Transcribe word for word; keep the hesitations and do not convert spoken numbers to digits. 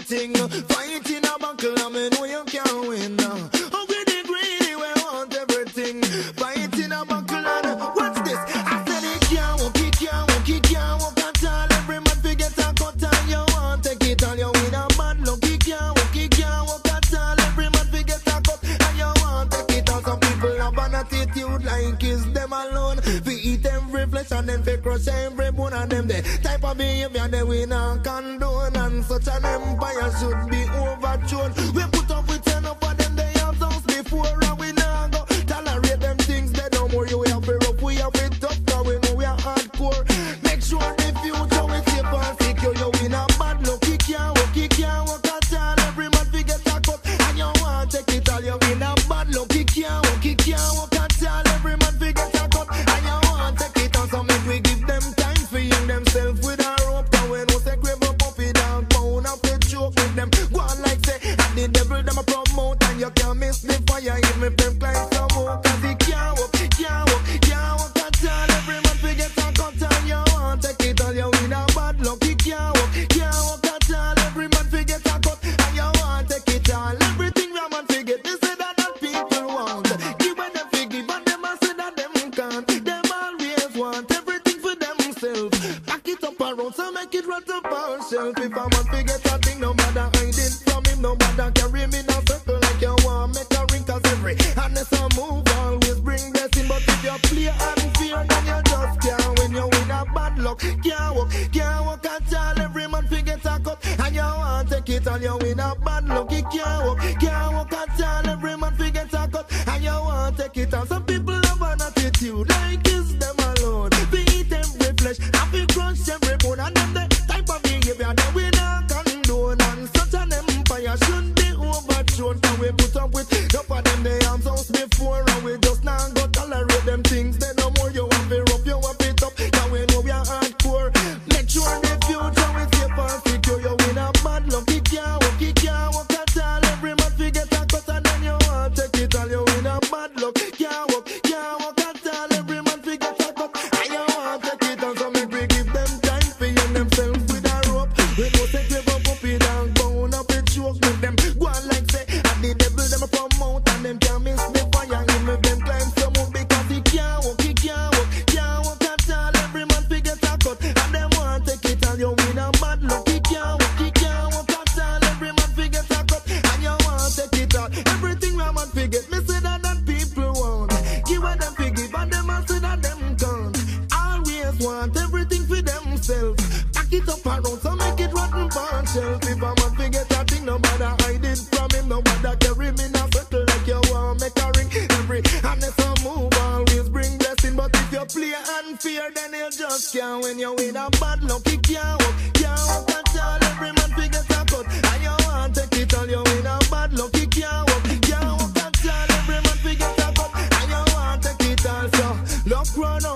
everything. Fighting a buckle, I mean, know you can't win. Oh, greedy, greedy, we want everything. Fighting a buckle, and what's this? I said it can't walk, it can't walk, it can't walk at all. Every man forget a cut and you want take it all. You win a bad luck, it can't walk, it can't walk at all. Every man forget a cut and you want take it all. Some people have an attitude like it's them alone. We eat every flesh and then we crush every bone of them. The type of behavior that we not condone, and such an empire should be overthrown. We put up with enough of them, they have those before, and we not go tolerate them things. They don't more you we have it rough, we have it tough, cause we know we are hardcore. Make sure the future we safe and secure. You win a bad luck, it can't walk, it can't walk at all. Every man forget a cut and you want take it all. You win a bad luck, it can't walk, it can't walk at all. Every man forget a cut and you want take it all. So make we give them time for young themselves with a rope. And when we say grab up puppy down, pound up the joke with them. Go on like say, and the devil them a promote, and you can't miss the fire even if them climb some more. Cause it can't walk, it can't walk, can't walk at all. Every man forget a cut and you want take it all. You win a bad luck, it can't walk, can't walk at all. Every man forget a cut and you want take it all. Everything a man forget, they say that that people want. Give when them forgive and them a say that them can't. Them always want everything for themselves. Back it up around so make it run up on shelf. If a man forget a thing, no matter hide it from him, no matter carry me in a circle like you want make a ring. Cause every honest a move always bring blessing. But if you play unfair, then you just can't win. You win a bad luck, can't walk, can't walk at all. Every man forget a cut and you want take it all. You win a bad luck, it can't walk, can't walk at all. Every man forget a cut and you want take it all. Some people have an attitude like it's them alone. We eat every flesh and we crush every bone. And them the type of behavior that we not condone. And such an empire should be overthrown. Can we put up with enough of them they arms house before, and we just not go tolerate them things. They no more you have it rough, you have it up. Can we know we are hardcore. Make sure the future is safe and secure. You win a bad luck, it can't walk, it can't walk at all. Every man forget a cut and then you want take it all. You win a bad luck, can't walk, can't walk at all. Every man forget a cut and you want take it all. So make we give them time for young themselves with a rope. We know say grab up puppy down, bound up it choke with them. Go on like say, and the devil them a promote, and them can't miss the fire. Even if them climb some more because it can't walk, it can't walk, can't walk at all. Every man forget a cut and them want take it all. You win a bad luck, it can't walk, it can't walk at all. Every man forget a cut and you want take it all. Everything a man forget, me say that that people want. Give what them forgive and them a say that them can't. Always want everything for themselves. Pack it up around so make it rotten on shelf. If a man forget a thing, no matter hide it from him, no matter carry me in a circle like you want make a ring. Every honest a move always bring blessing. But if you play unfair, then you just can't win. You win a bad luck, it can't walk, can't walk at all. Every man forget a cut and you want take it all. You win a bad luck, it can't walk, can't walk at all. Every man forget a cut and you want take it all. So look run